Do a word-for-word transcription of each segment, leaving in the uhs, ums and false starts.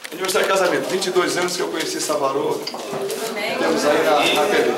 Aniversário de casamento, vinte e dois anos que eu conheci Savarô. Temos aí na, na T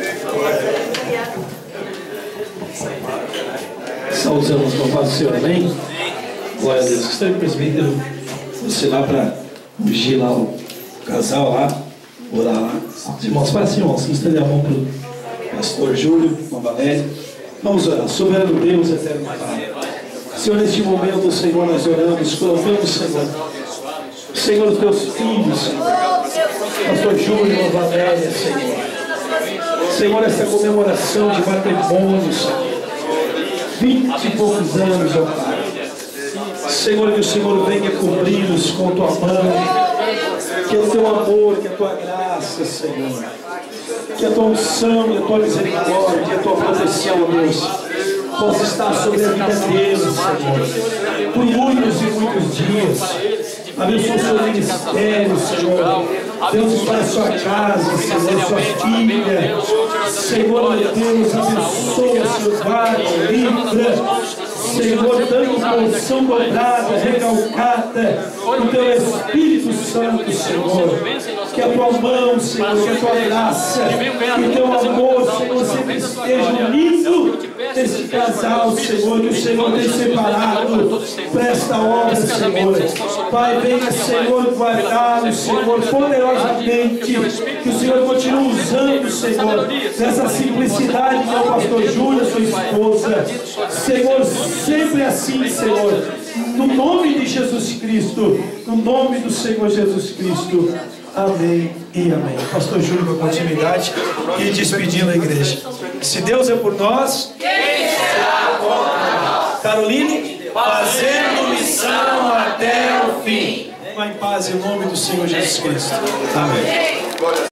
V. Saudamos com a paz do Senhor, amém? Glória a Deus. Gostaria, presbítero, você lá para ungir lá o casal lá, orar lá. Os irmãos, passe, irmãos, estender a mão para o pastor Júlio, com a Valéria. Vamos orar. Soberano Deus, eterno Pai. Senhor, neste momento, Senhor, nós oramos, colocamos, Senhor, Senhor, os teus filhos, pastor Júlio, a Valéria, Senhor. Senhor, essa comemoração de matrimônio, Senhor. Vinte e poucos anos, ó Pai. Senhor, que o Senhor venha cobri-los com tua mão. Que o teu amor, que a tua graça, Senhor. Que a tua unção e a tua misericórdia e a tua proteção, ó Deus, possa estar sobre a vida deles, Senhor. Por muitos e muitos dias. Abençoa o seu ministério, Senhor. Deus para a sua casa, Senhor, sua filha. Senhor, Deus, abençoa, Senhor, guarda, livra. Senhor, dando porção dobrada, recalcada, o teu Espírito Santo, Senhor. Que a tua mão, Senhor, que a tua graça, que o teu amor, Senhor, sempre esteja unido neste casal, Senhor, que o Senhor tem separado para esta obra, Senhor. Pai, venha, Senhor, guardá-lo, Senhor, poderosamente. Que o Senhor continue usando, Senhor, nessa simplicidade do meu pastor Júlio, sua esposa. Senhor, sempre assim, Senhor. No nome de Jesus Cristo, no nome do Senhor Jesus Cristo. Amém e amém. Pastor Júlio, com continuidade e despedindo a igreja. Se Deus é por nós, quem será contra nós? Caroline, fazendo missão até o fim. Vá em paz em nome do Senhor Jesus Cristo. Amém.